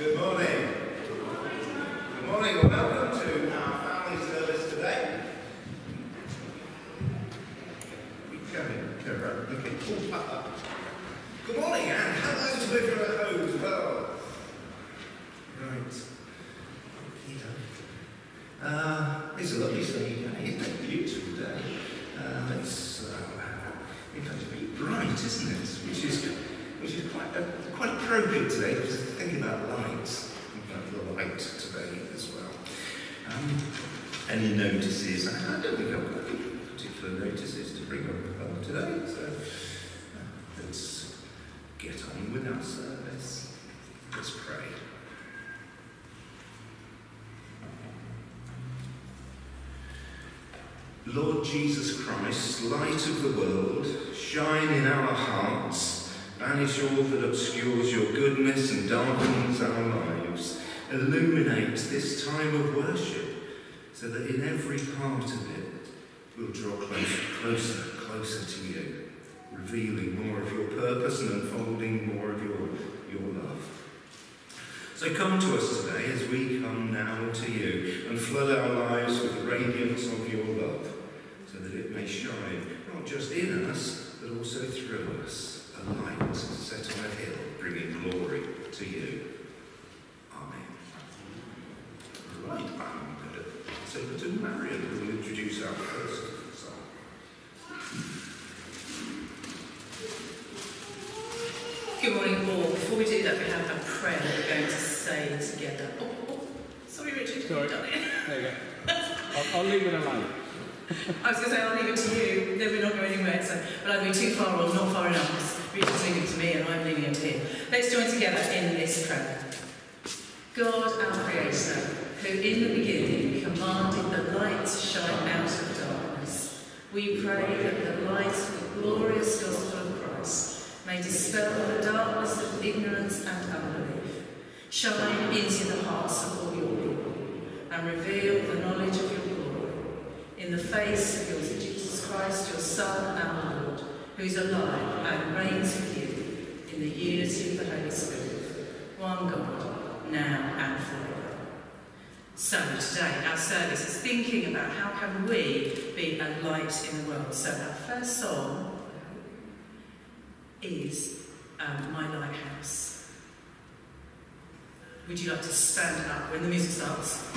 Good morning. Good morning and welcome to our family service today. Good morning and hello to everyone at home as well. Right. It's a lovely sunny day. It's a beautiful day. It's in fact very bright, isn't it? Which is quite appropriate today because thinking about lights. The light today as well. Any notices? I don't think I've got any particular notices to bring up today, so let's get on with our service. Let's pray. Lord Jesus Christ, light of the world, shine in our hearts, banish all that obscures your goodness and darkens our lives. Illuminate this time of worship so that in every part of it we'll draw closer to you, revealing more of your purpose and unfolding more of your love. So come to us today as we come now to you and flood our lives with the radiance of your love so that it may shine not just in us but also through us, a light set on a hill bringing glory to you. Right, I'm going to say over to Marion, who will introduce our first song. Good morning, all. Before we do that, we have a prayer that we're going to say together. Sorry, Richard, you've done it. There you go. I'll leave it alone. I was going to say, I'll leave it to you. Then we're not going anywhere. So, but either we're too far or not far enough. Richard's leaving it to me, and I'm leaving it to him. Let's join together in this prayer. God, our Creator, who in the beginning commanded the light to shine out of darkness, we pray that the light of the glorious gospel of Christ may dispel the darkness of ignorance and unbelief, shine into the hearts of all your people, and reveal the knowledge of your glory in the face of your Jesus Christ, your Son, our Lord, who is alive and reigns with you in the unity of the Holy Spirit, one God, now and forever. So today our service is thinking about how can we be a light in the world. So our first song is My Lighthouse. Would you like to stand up when the music starts?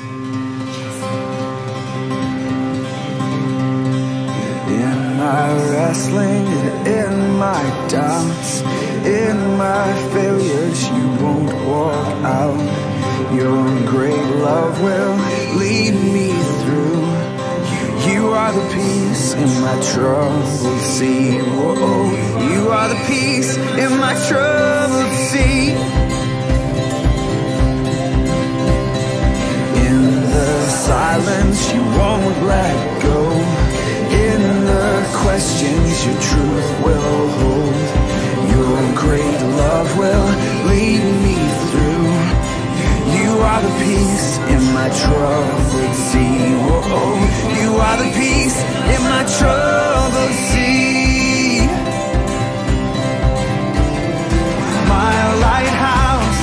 In my wrestling and in my doubts, in my failures, you won't walk out. Your great love will lead me through. You are the peace in my troubled sea. Whoa, you are the peace in my troubled sea. In the silence, you won't let go. In the questions, your truth will hold. Your great love will lead me through. You are the peace in my troubled sea. Whoa, you are the peace in my troubled sea. My lighthouse,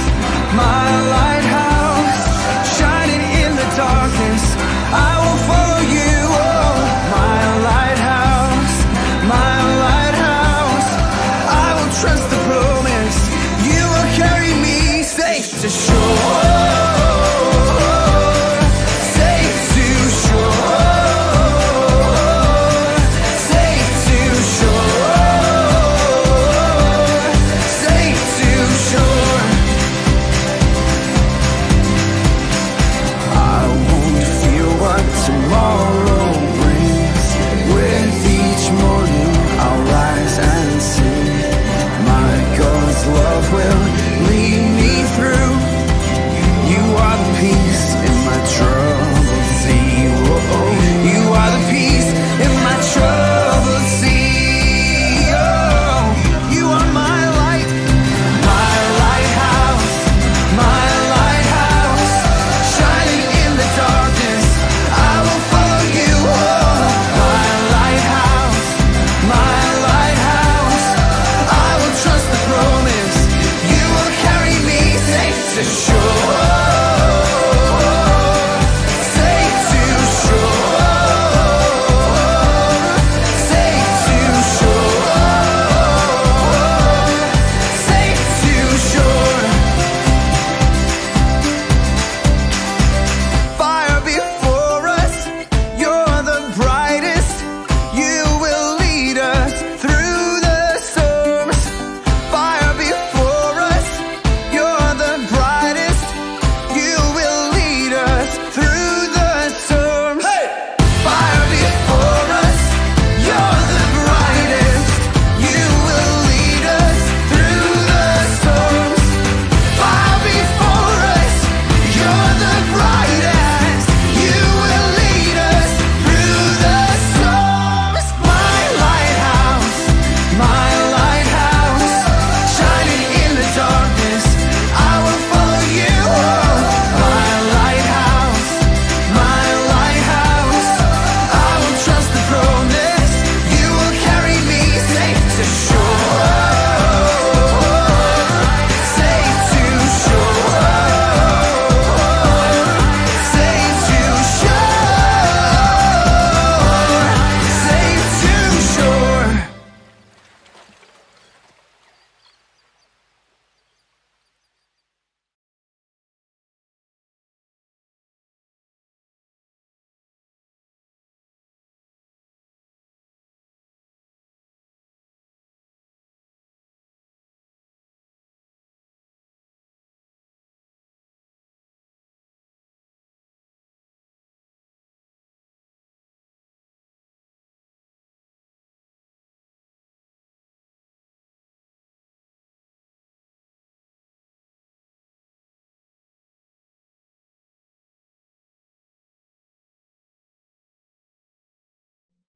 shining in the darkness, I will follow you. Oh, my lighthouse, I will trust the promise. You will carry me safe to shore. My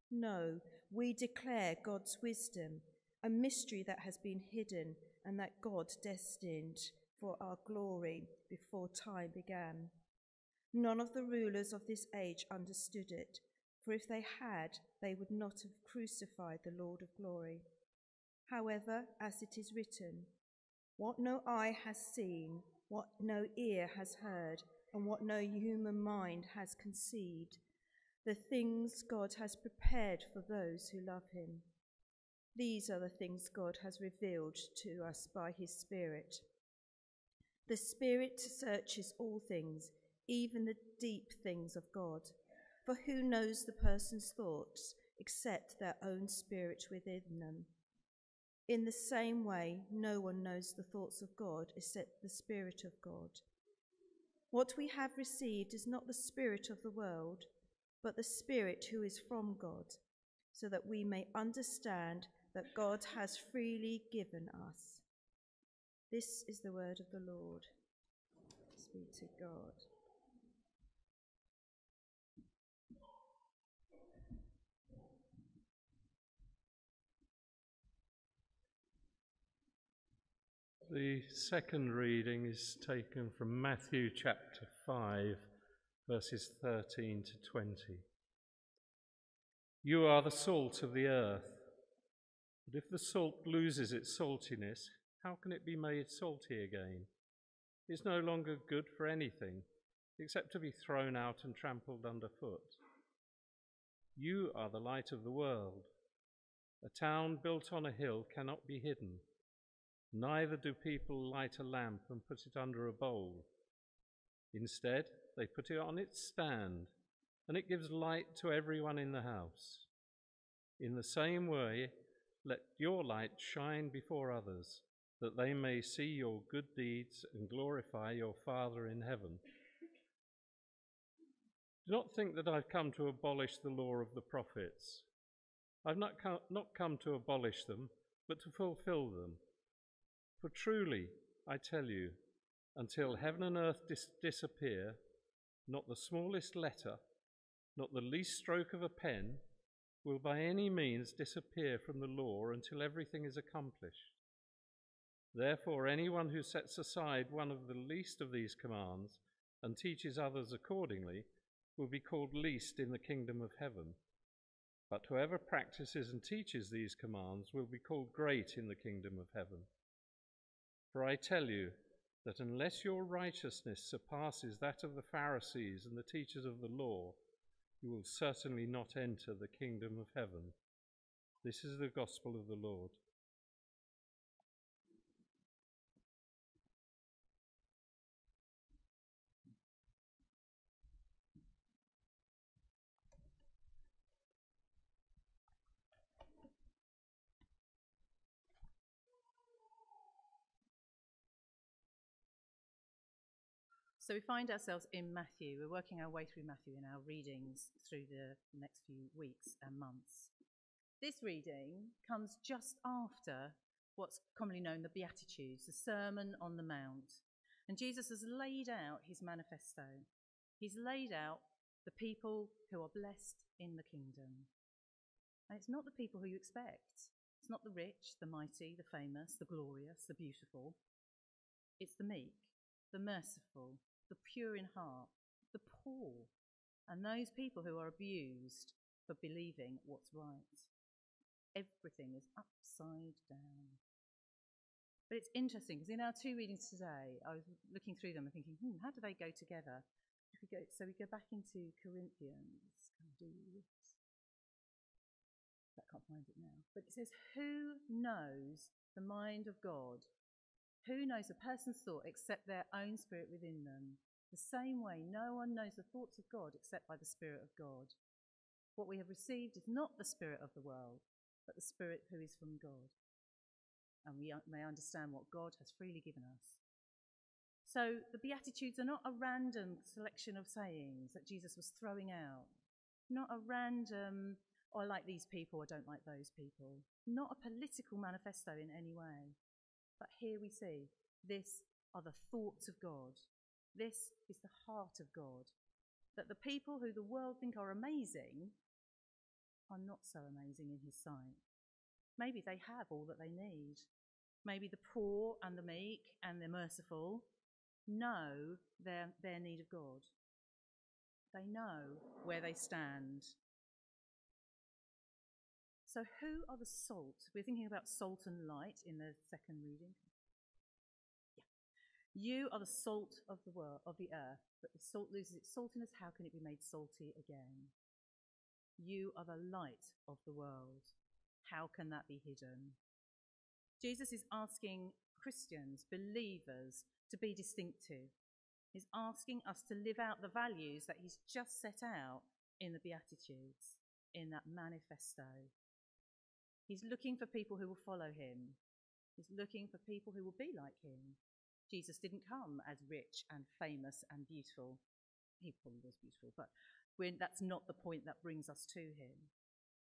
No, we declare God's wisdom, a mystery that has been hidden and that God destined for our glory before time began. None of the rulers of this age understood it, for if they had, they would not have crucified the Lord of glory. However, as it is written, what no eye has seen, what no ear has heard, and what no human mind has conceived, the things God has prepared for those who love him. These are the things God has revealed to us by his Spirit. The Spirit searches all things, even the deep things of God. For who knows the person's thoughts except their own spirit within them? In the same way, no one knows the thoughts of God except the Spirit of God. What we have received is not the spirit of the world, but the Spirit who is from God, so that we may understand that God has freely given us. This is the word of the Lord. Thanks be to God. The second reading is taken from Matthew chapter 5, verses 13 to 20. You are the salt of the earth, but if the salt loses its saltiness, how can it be made salty again? It's no longer good for anything except to be thrown out and trampled underfoot. You are the light of the world. A town built on a hill cannot be hidden. Neither do people light a lamp and put it under a bowl. Instead, they put it on its stand, and it gives light to everyone in the house. In the same way, let your light shine before others, that they may see your good deeds and glorify your Father in heaven. Do not think that I've come to abolish the law of the prophets. I've not come to abolish them, but to fulfill them. For truly, I tell you, until heaven and earth disappear, not the smallest letter, not the least stroke of a pen, will by any means disappear from the law until everything is accomplished. Therefore, anyone who sets aside one of the least of these commands and teaches others accordingly will be called least in the kingdom of heaven. But whoever practices and teaches these commands will be called great in the kingdom of heaven. For I tell you that unless your righteousness surpasses that of the Pharisees and the teachers of the law, you will certainly not enter the kingdom of heaven. This is the gospel of the Lord. So we find ourselves in Matthew. We're working our way through Matthew in our readings through the next few weeks and months. This reading comes just after what's commonly known the Beatitudes, the Sermon on the Mount. And Jesus has laid out his manifesto. He's laid out the people who are blessed in the kingdom. And it's not the people who you expect. It's not the rich, the mighty, the famous, the glorious, the beautiful. It's the meek, the merciful, the pure in heart, the poor, and those people who are abused for believing what's right. Everything is upside down. But it's interesting because in our two readings today, I was looking through them and thinking, how do they go together? So we go back into Corinthians. Can I do this? I can't find it now. But it says, who knows the mind of God? Who knows a person's thought except their own spirit within them? The same way, no one knows the thoughts of God except by the Spirit of God. What we have received is not the spirit of the world, but the Spirit who is from God. And we may understand what God has freely given us. So the Beatitudes are not a random selection of sayings that Jesus was throwing out. Not a random, I like these people, I don't like those people. Not a political manifesto in any way. But here we see, this are the thoughts of God. This is the heart of God. That the people who the world think are amazing are not so amazing in his sight. Maybe they have all that they need. Maybe the poor and the meek and the merciful know their need of God. They know where they stand. So who are the salt? We're thinking about salt and light in the second reading. Yeah. You are the salt of the world, of the earth, but if salt loses its saltiness, how can it be made salty again? You are the light of the world. How can that be hidden? Jesus is asking Christians, believers, to be distinctive. He's asking us to live out the values that he's just set out in the Beatitudes, in that manifesto. He's looking for people who will follow him. He's looking for people who will be like him. Jesus didn't come as rich and famous and beautiful. He probably was beautiful, but that's not the point that brings us to him.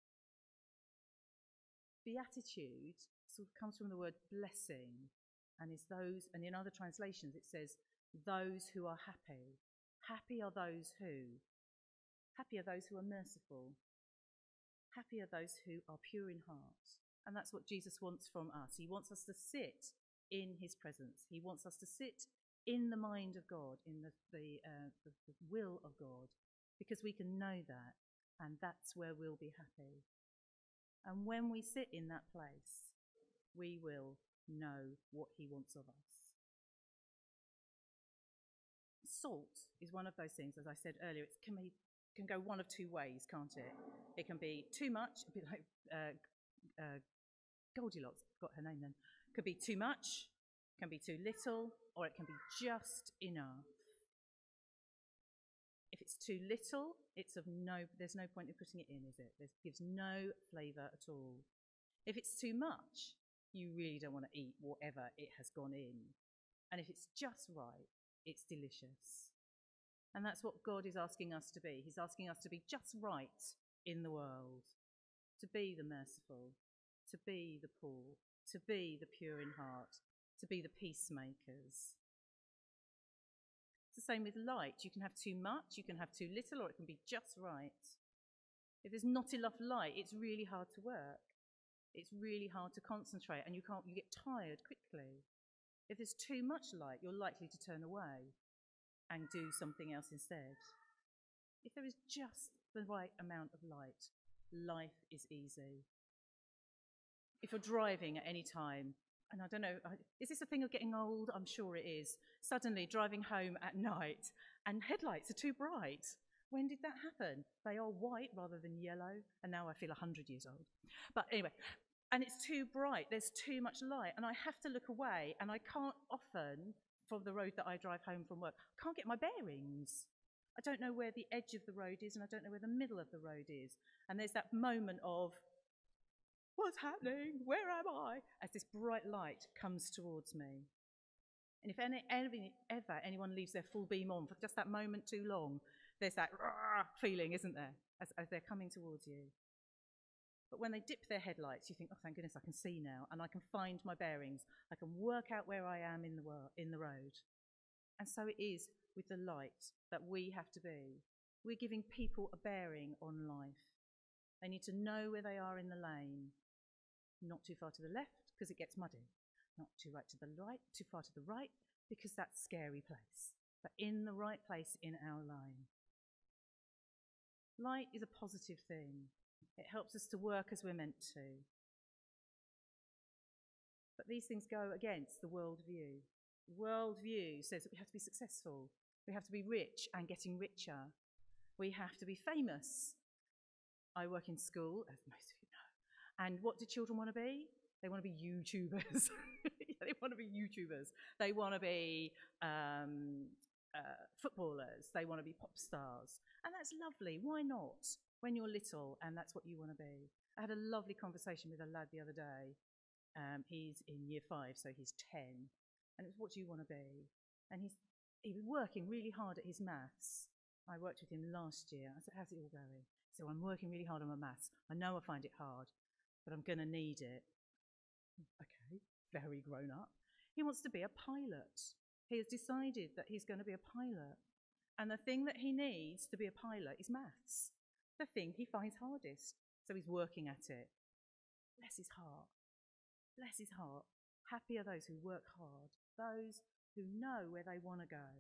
Beatitude sort of comes from the word blessing, and is those, and in other translations it says, those who are happy. Happy are those who? Happy are those who are merciful. Happy are those who are pure in heart. And that's what Jesus wants from us. He wants us to sit in his presence. He wants us to sit in the mind of God, in the will of God, because we can know that, and that's where we'll be happy. And when we sit in that place, we will know what he wants of us. Salt is one of those things, as I said earlier, it can go one of two ways, can't it? It can be too much, a bit like Goldilocks, got her name then. Could be too much, can be too little, or it can be just enough. If it's too little, there's no point in putting it in, is it? It gives no flavour at all. If it's too much, you really don't want to eat whatever it has gone in. And if it's just right, it's delicious. And that's what God is asking us to be. He's asking us to be just right in the world, to be the merciful, to be the poor, to be the pure in heart, to be the peacemakers. It's the same with light. You can have too much, you can have too little, or it can be just right. If there's not enough light, it's really hard to work. It's really hard to concentrate, and you get tired quickly. If there's too much light, you're likely to turn away and do something else instead. If there is just the right amount of light, life is easy. If you're driving at any time, and I don't know, is this a thing of getting old? I'm sure it is. Suddenly driving home at night and headlights are too bright. When did that happen? They are white rather than yellow, and now I feel 100 years old. But anyway, and it's too bright, there's too much light, and I have to look away, and I can't often, from the road that I drive home from work, I can't get my bearings. I don't know where the edge of the road is, and I don't know where the middle of the road is. And there's that moment of, what's happening? Where am I? As this bright light comes towards me. And if ever anyone leaves their full beam on for just that moment too long, there's that feeling, isn't there, as they're coming towards you. But when they dip their headlights, you think, oh, thank goodness, I can see now, and I can find my bearings. I can work out where I am in the road. And so it is with the light that we have to be. We're giving people a bearing on life. They need to know where they are in the lane. Not too far to the left, because it gets muddy. Not too right to the right, too far to the right, because that's a scary place. But in the right place in our line. Light is a positive thing. It helps us to work as we're meant to. But these things go against the worldview. The worldview says that we have to be successful. We have to be rich and getting richer. We have to be famous. I work in school, as most of you know. And what do children want to be? They want to be YouTubers. They want to be YouTubers. They want to be footballers. They want to be pop stars. And that's lovely. Why not? When you're little and that's what you want to be. I had a lovely conversation with a lad the other day. He's in year 5, so he's 10. And it was, what do you want to be? And he was working really hard at his maths. I worked with him last year. I said, how's it all going? So I'm working really hard on my maths. I know I find it hard, but I'm going to need it. Okay, very grown up. He wants to be a pilot. He has decided that he's going to be a pilot. And the thing that he needs to be a pilot is maths. The thing he finds hardest. So he's working at it. Bless his heart. Bless his heart. Happy are those who work hard, those who know where they want to go.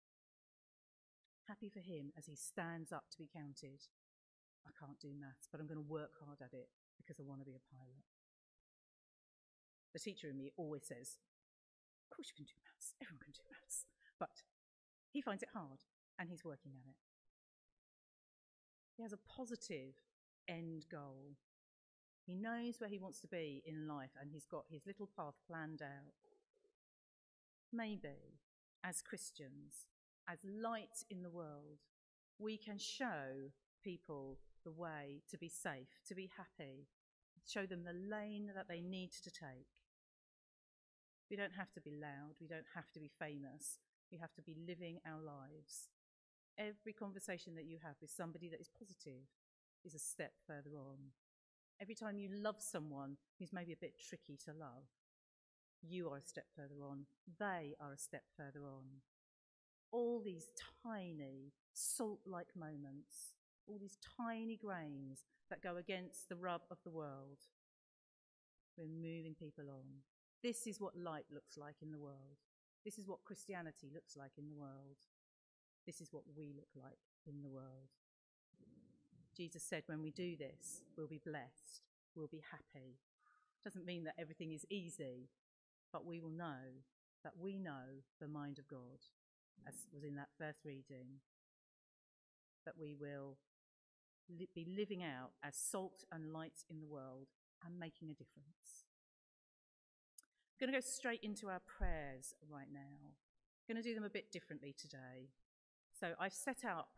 Happy for him as he stands up to be counted. I can't do maths, but I'm going to work hard at it because I want to be a pilot. The teacher in me always says, of course you can do maths, everyone can do maths. But he finds it hard and he's working at it. He has a positive end goal. He knows where he wants to be in life and he's got his little path planned out. Maybe, as Christians, as light in the world, we can show people the way to be safe, to be happy, show them the lane that they need to take. We don't have to be loud, we don't have to be famous, we have to be living our lives. Every conversation that you have with somebody that is positive is a step further on. Every time you love someone who's maybe a bit tricky to love, you are a step further on, they are a step further on. All these tiny salt-like moments, all these tiny grains that go against the rub of the world, we're moving people on. This is what light looks like in the world. This is what Christianity looks like in the world. This is what we look like in the world. Jesus said when we do this, we'll be blessed, we'll be happy. Doesn't mean that everything is easy, but we will know that we know the mind of God, as was in that first reading, that we will be living out as salt and light in the world and making a difference. I'm going to go straight into our prayers right now. I'm going to do them a bit differently today. So I've set up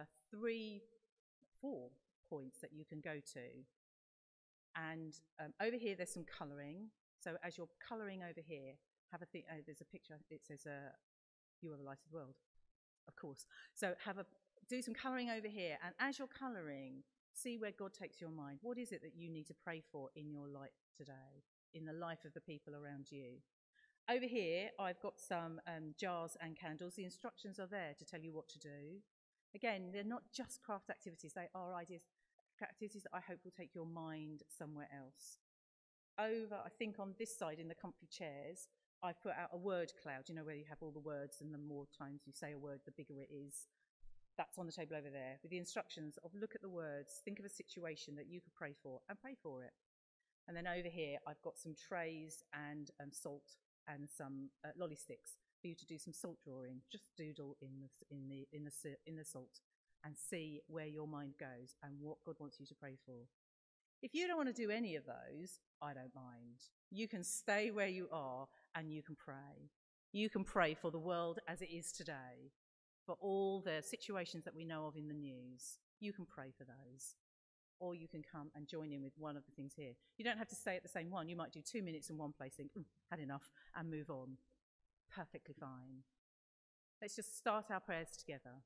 4 points that you can go to. And over here there's some colouring. So as you're colouring over here, have a think. There's a picture. It says, "You are the light of the world," of course. So do some colouring over here, and as you're colouring, see where God takes your mind. What is it that you need to pray for in your life today, in the life of the people around you? Over here, I've got some jars and candles. The instructions are there to tell you what to do. Again, they're not just craft activities. They are activities that I hope will take your mind somewhere else. Over, I think on this side in the comfy chairs, I've put out a word cloud, you know, where you have all the words, and the more times you say a word, the bigger it is. That's on the table over there with the instructions of look at the words, think of a situation that you could pray for, and pray for it. And then over here, I've got some trays and salt and some lolly sticks for you to do some salt drawing. Just doodle in the salt and see where your mind goes and what God wants you to pray for. If you don't want to do any of those, I don't mind. You can stay where you are and you can pray. You can pray for the world as it is today, for all the situations that we know of in the news. You can pray for those. Or you can come and join in with one of the things here. You don't have to stay at the same one. You might do 2 minutes in one place, think, had enough, and move on. Perfectly fine. Let's just start our prayers together.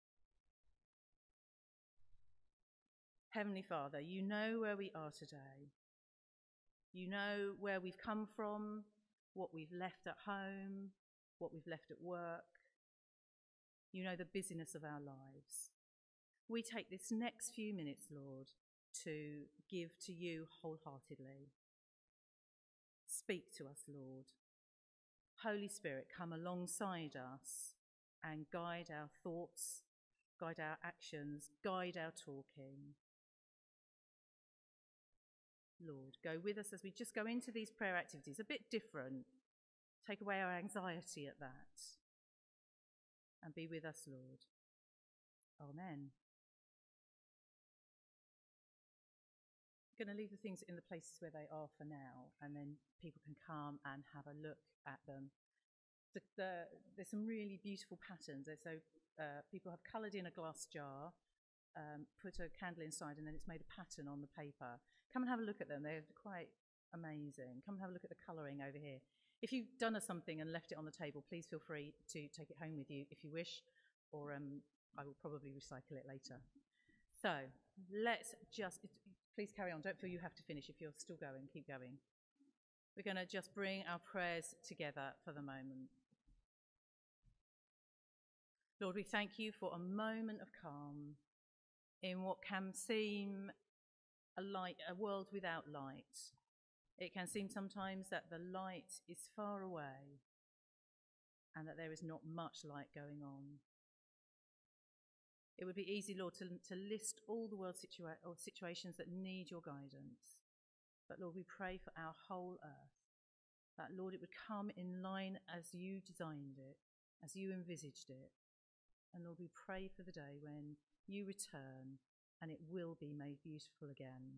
Heavenly Father, you know where we are today. You know where we've come from, what we've left at home, what we've left at work. You know the busyness of our lives. We take this next few minutes, Lord, to give to you wholeheartedly. Speak to us, Lord. Holy Spirit, come alongside us and guide our thoughts, guide our actions, guide our talking. Lord, go with us as we just go into these prayer activities, a bit different. Take away our anxiety at that. And be with us, Lord. Amen. I'm going to leave the things in the places where they are for now, and then people can come and have a look at them. There's some really beautiful patterns. So people have coloured in a glass jar, put a candle inside, and then it's made a pattern on the paper. Come and have a look at them. They're quite amazing. Come and have a look at the colouring over here. If you've done something and left it on the table, please feel free to take it home with you if you wish, or I will probably recycle it later. So let's just, please carry on. Don't feel you have to finish. If you're still going, keep going. We're going to just bring our prayers together for the moment. Lord, we thank you for a moment of calm in what can seem a world without light. It can seem sometimes that the light is far away and that there is not much light going on. It would be easy, Lord, to list all the world situations that need your guidance. But Lord, we pray for our whole earth, that Lord, it would come in line as you designed it, as you envisaged it. And Lord, we pray for the day when you return and it will be made beautiful again.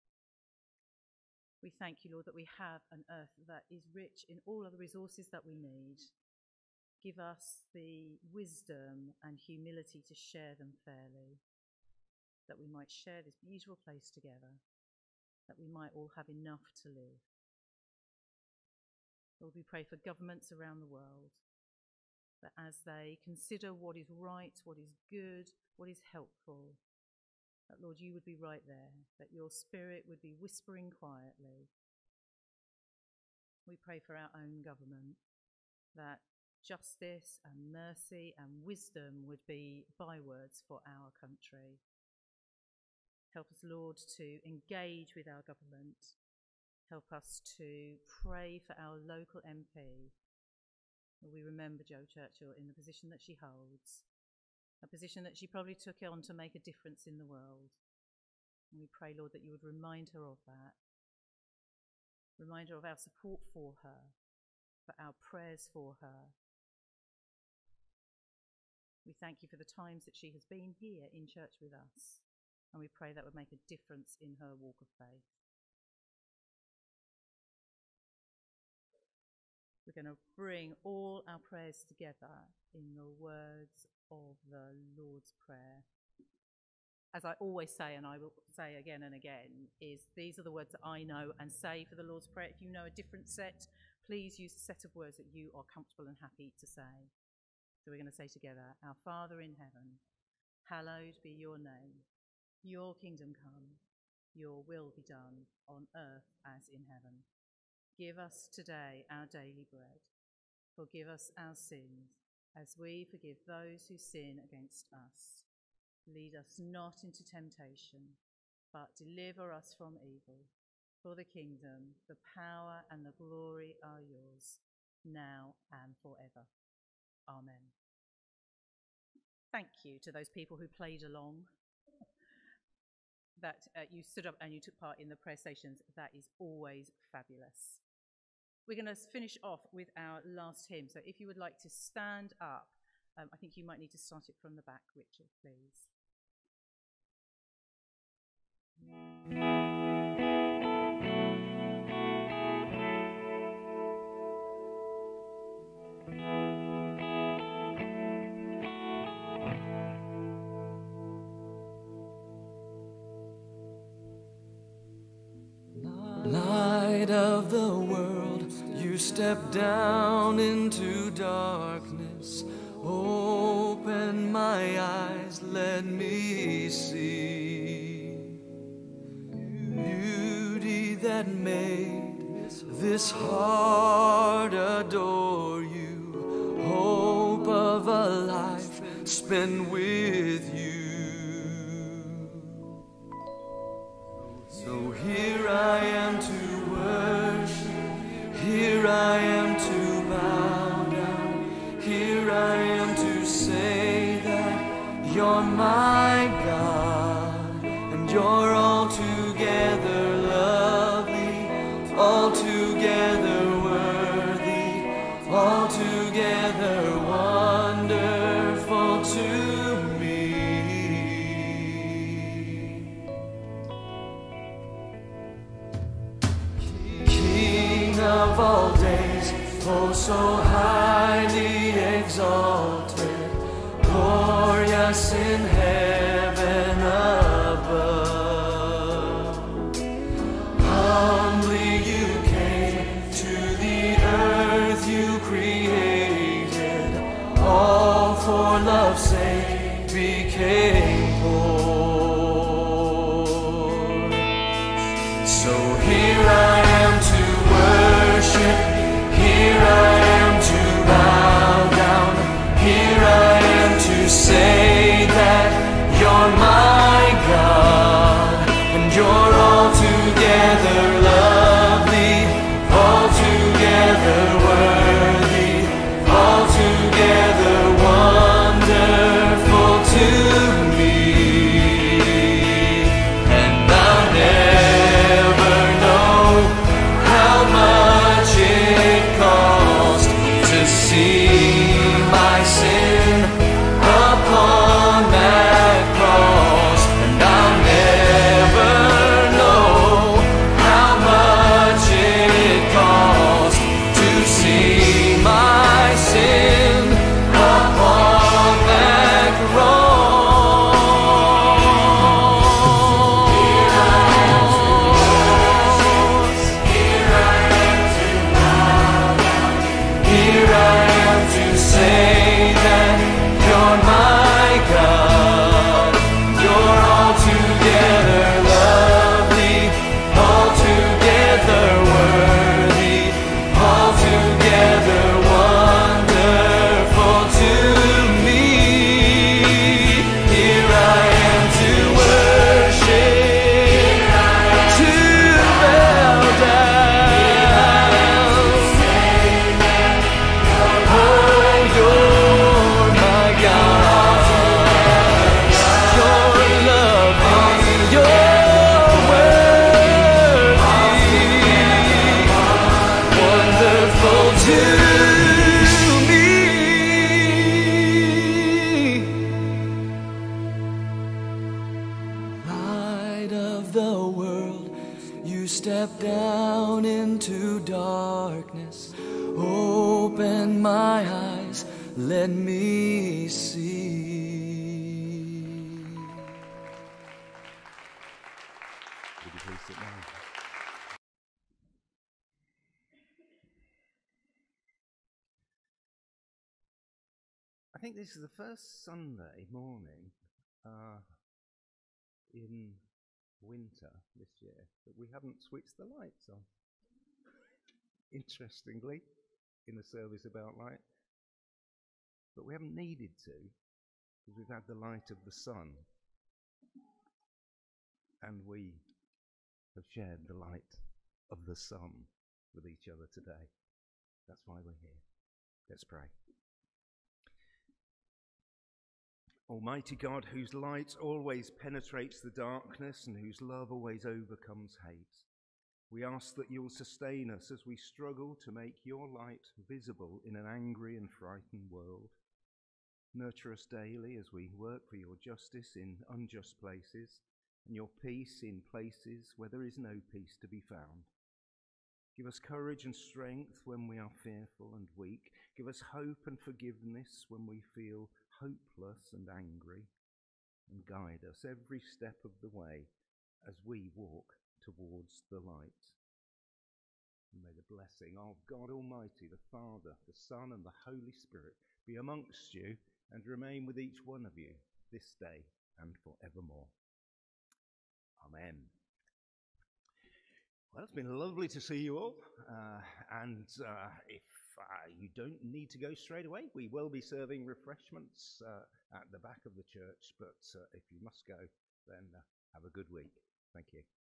We thank you, Lord, that we have an earth that is rich in all of the resources that we need. Give us the wisdom and humility to share them fairly, that we might share this beautiful place together, that we might all have enough to live. Lord, we pray for governments around the world, that as they consider what is right, what is good, what is helpful, that, Lord, you would be right there, that your Spirit would be whispering quietly. We pray for our own government, that justice and mercy and wisdom would be bywords for our country. Help us, Lord, to engage with our government. Help us to pray for our local MP. We remember Jo Churchill in the position that she holds, a position that she probably took on to make a difference in the world. And we pray, Lord, that you would remind her of that. Remind her of our support for her, for our prayers for her. We thank you for the times that she has been here in church with us, and we pray that would make a difference in her walk of faith. We're going to bring all our prayers together in the words of the Lord's Prayer. As I always say, and I will say again and again, is these are the words that I know and say for the Lord's Prayer. If you know a different set, please use a set of words that you are comfortable and happy to say. So we're going to say together, Our Father in heaven, hallowed be your name. Your kingdom come, your will be done on earth as in heaven. Give us today our daily bread. Forgive us our sins, as we forgive those who sin against us. Lead us not into temptation, but deliver us from evil. For the kingdom, the power, and the glory are yours, now and forever. Amen. Thank you to those people who played along, that you stood up and you took part in the prayer stations. That is always fabulous. We're going to finish off with our last hymn. So if you would like to stand up, I think you might need to start it from the back, Richard, please. Light of the world, you step down into darkness. Open my eyes, let me see beauty that made this heart adore you. Hope of a life spent with you. So here I am to worship, here I am to bow down, here I am to say that you're my God, and you're altogether lovely, altogether worthy, altogether wonderful to me. King of all days, oh so highly exalted, glorious in heaven above. Humbly you came to the earth you created, all for love's sake became poor. So here I am to worship, here I am to bow down, here I am to say that you're to me. Light of the world, you step down into darkness. Open my eyes, let me see. Would you please sit down? I think this is the first Sunday morning in winter this year that we haven't switched the lights on. Interestingly, in the service about light. But we haven't needed to, because we've had the light of the sun. And we have shared the light of the sun with each other today. That's why we're here. Let's pray. Almighty God, whose light always penetrates the darkness and whose love always overcomes hate, we ask that you'll sustain us as we struggle to make your light visible in an angry and frightened world. Nurture us daily as we work for your justice in unjust places and your peace in places where there is no peace to be found. Give us courage and strength when we are fearful and weak. Give us hope and forgiveness when we feel hopeless and angry. And guide us every step of the way as we walk towards the light. And may the blessing of God Almighty, the Father, the Son, and the Holy Spirit be amongst you and remain with each one of you this day and forevermore. Amen. Well, it's been lovely to see you all, and if you don't need to go straight away, we will be serving refreshments at the back of the church, but if you must go, then have a good week. Thank you.